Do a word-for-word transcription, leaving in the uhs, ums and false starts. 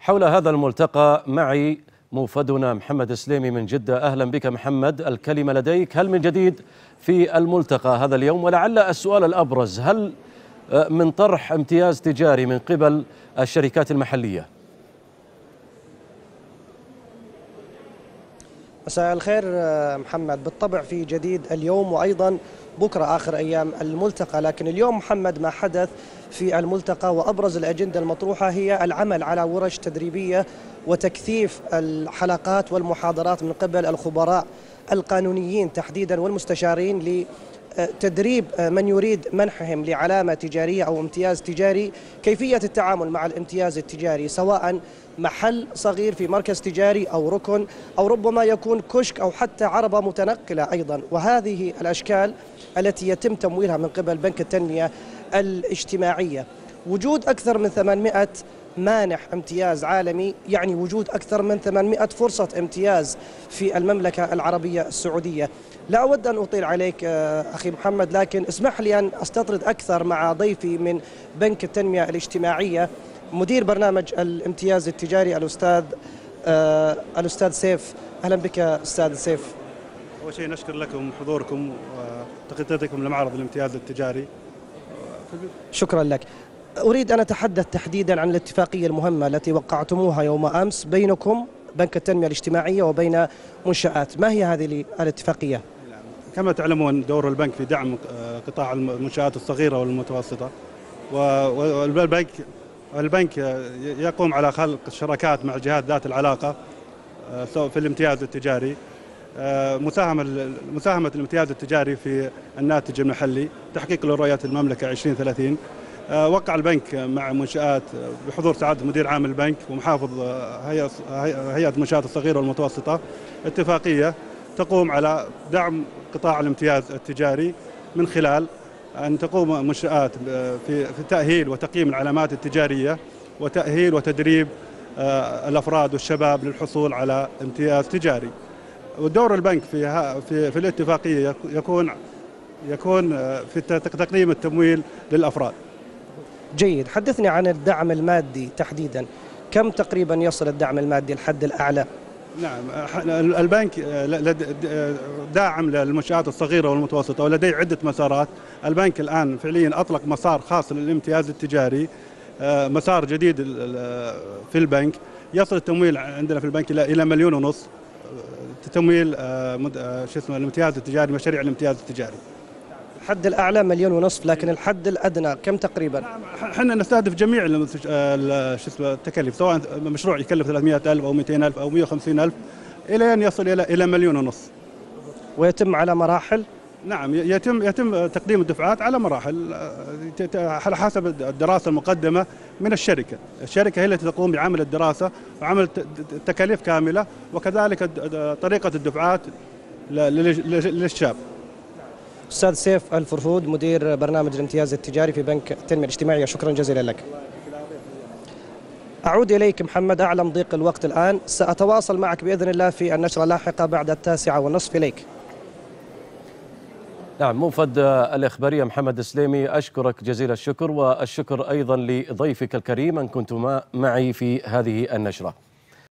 حول هذا الملتقى معي موفدنا محمد سليمي من جدة. أهلا بك محمد، الكلمة لديك. هل من جديد في الملتقى هذا اليوم؟ ولعل السؤال الأبرز، هل من طرح امتياز تجاري من قبل الشركات المحلية؟ مساء الخير محمد. بالطبع في جديد اليوم وأيضا بكرة آخر أيام الملتقى، لكن اليوم محمد ما حدث في الملتقى وأبرز الأجندة المطروحة هي العمل على ورش تدريبية وتكثيف الحلقات والمحاضرات من قبل الخبراء القانونيين تحديدا والمستشارين لتدريب من يريد منحهم لعلامة تجارية أو امتياز تجاري، كيفية التعامل مع الامتياز التجاري، سواء محل صغير في مركز تجاري أو ركن أو ربما يكون كشك أو حتى عربة متنقلة أيضا. وهذه الأشكال التي يتم تمويلها من قبل بنك التنمية الاجتماعية. وجود أكثر من ثمانمائة مانح امتياز عالمي يعني وجود أكثر من ثمانمائة فرصة امتياز في المملكة العربية السعودية. لا أود أن أطيل عليك أخي محمد، لكن اسمح لي أن أستطرد أكثر مع ضيفي من بنك التنمية الاجتماعية مدير برنامج الامتياز التجاري الأستاذ آه الأستاذ سيف. أهلا بك أستاذ سيف. أول شيء نشكر لكم حضوركم وتغطيتكم لمعرض الامتياز التجاري. شكرا لك. أريد أن أتحدث تحديدا عن الاتفاقية المهمة التي وقعتموها يوم أمس بينكم بنك التنمية الاجتماعية وبين منشآت. ما هي هذه الاتفاقية؟ كما تعلمون دور البنك في دعم قطاع المنشآت الصغيرة والمتوسطة، والبنك البنك يقوم على خلق شراكات مع الجهات ذات العلاقة في الامتياز التجاري. مساهمة مساهمة الامتياز التجاري في الناتج المحلي، تحقيق لرؤية المملكة عشرين ثلاثين. وقع البنك مع منشآت بحضور سعادة مدير عام البنك ومحافظ هيئة هيئة المنشآت الصغيرة والمتوسطة اتفاقية تقوم على دعم قطاع الامتياز التجاري من خلال أن تقوم منشآت في في تأهيل وتقييم العلامات التجارية وتأهيل وتدريب الأفراد والشباب للحصول على امتياز تجاري. ودور البنك في في في الاتفاقية يكون يكون في تقديم التمويل للأفراد. جيد. حدثني عن الدعم المادي تحديدا، كم تقريبا يصل الدعم المادي الحد الأعلى؟ نعم، البنك داعم للمنشآت الصغيرة والمتوسطة ولديه عدة مسارات. البنك الآن فعليا أطلق مسار خاص للامتياز التجاري، مسار جديد في البنك. يصل التمويل عندنا في البنك إلى مليون ونص تمويل شو اسمه الامتياز التجاري، مشاريع الامتياز التجاري. الحد الأعلى مليون ونصف، لكن الحد الأدنى كم تقريبا؟ احنا نستهدف جميع شو اسمه التكاليف، سواء مشروع يكلف ثلاثمائة ألف أو مئتين ألف أو مئة وخمسين ألف إلى أن يصل إلى إلى مليون ونص. ويتم على مراحل؟ نعم، يتم يتم تقديم الدفعات على مراحل على حسب الدراسة المقدمة من الشركة. الشركة هي التي تقوم بعمل الدراسة وعمل تكاليف كاملة، وكذلك طريقة الدفعات للشاب. أستاذ سيف الفرفود مدير برنامج الامتياز التجاري في بنك التنمية الاجتماعية، شكرا جزيلا لك. أعود إليك محمد، أعلم ضيق الوقت الآن، سأتواصل معك بإذن الله في النشرة اللاحقة بعد التاسعة والنصف. إليك. نعم، موفد الإخبارية محمد سليمي، أشكرك جزيل الشكر، والشكر أيضا لضيفك الكريم أن كنتم معي في هذه النشرة.